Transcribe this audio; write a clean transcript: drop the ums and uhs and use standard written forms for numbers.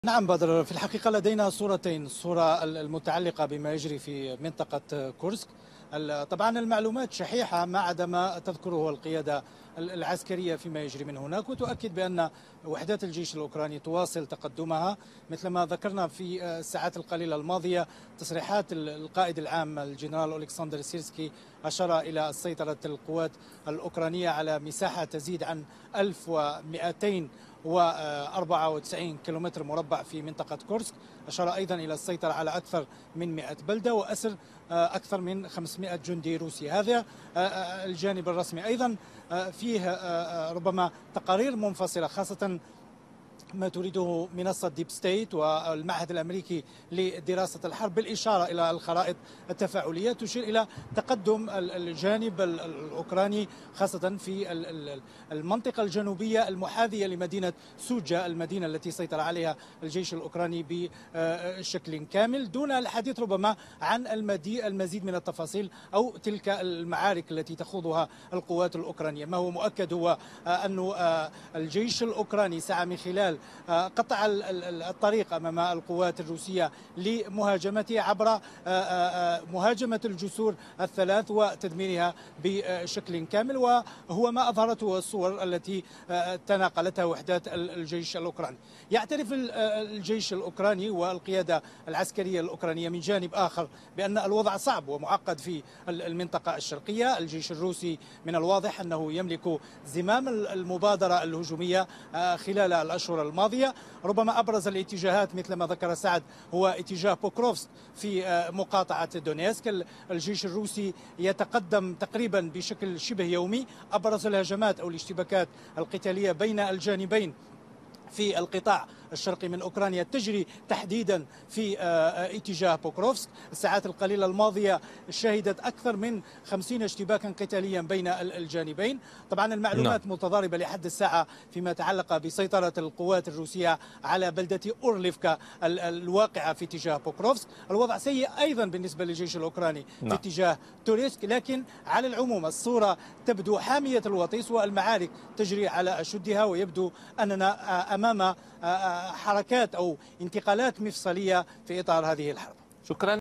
نعم بدر، في الحقيقة لدينا صورتين، الصورة المتعلقة بما يجري في منطقة كورسك. طبعا المعلومات شحيحة ما عدا ما تذكره القيادة العسكرية فيما يجري من هناك، وتؤكد بأن وحدات الجيش الأوكراني تواصل تقدمها مثل ما ذكرنا في الساعات القليلة الماضية. تصريحات القائد العام الجنرال أولكسندر سيرسكي أشار إلى سيطرة القوات الأوكرانية على مساحة تزيد عن 1294 كيلومتر مربع في منطقة كورسك. أشار أيضا إلى السيطرة على أكثر من 100 بلدة وأسر أكثر من 500 جندي روسي. هذا الجانب الرسمي. أيضا فيه ربما تقارير منفصلة، خاصة ما تريده منصة ديب ستيت والمعهد الأمريكي لدراسة الحرب، بالإشارة إلى الخرائط التفاعلية تشير إلى تقدم الجانب الأوكراني، خاصة في المنطقة الجنوبية المحاذية لمدينة سوجا، المدينة التي سيطر عليها الجيش الأوكراني بشكل كامل، دون الحديث ربما عن المزيد من التفاصيل أو تلك المعارك التي تخوضها القوات الأوكرانية. ما هو مؤكد هو أن الجيش الأوكراني سعى من خلال قطع الطريق أمام القوات الروسية لمهاجمته عبر مهاجمة الجسور الثلاث وتدميرها بشكل كامل، وهو ما أظهرته الصور التي تناقلتها وحدات الجيش الأوكراني. يعترف الجيش الأوكراني والقيادة العسكرية الأوكرانية من جانب آخر بأن الوضع صعب ومعقد في المنطقة الشرقية. الجيش الروسي من الواضح أنه يملك زمام المبادرة الهجومية خلال الأشهر الماضية. ربما أبرز الاتجاهات مثل ما ذكر سعد هو اتجاه بوكروفسك في مقاطعة دونيسك. الجيش الروسي يتقدم تقريبا بشكل شبه يومي. أبرز الهجمات أو الاشتباكات القتالية بين الجانبين في القطاع الشرقي من أوكرانيا تجري تحديدا في اتجاه بوكروفسك. الساعات القليلة الماضية شهدت أكثر من 50 اشتباكا قتاليا بين الجانبين. طبعا المعلومات متضاربة لحد الساعة فيما يتعلق بسيطرة القوات الروسية على بلدة أورليفكا الواقعة في اتجاه بوكروفسك. الوضع سيء أيضا بالنسبة للجيش الأوكراني في اتجاه توريسك، لكن على العموم الصورة تبدو حامية الوطيس والمعارك تجري على أشدها، ويبدو أننا أمام حركات أو انتقالات مفصلية في إطار هذه الحرب. شكرا.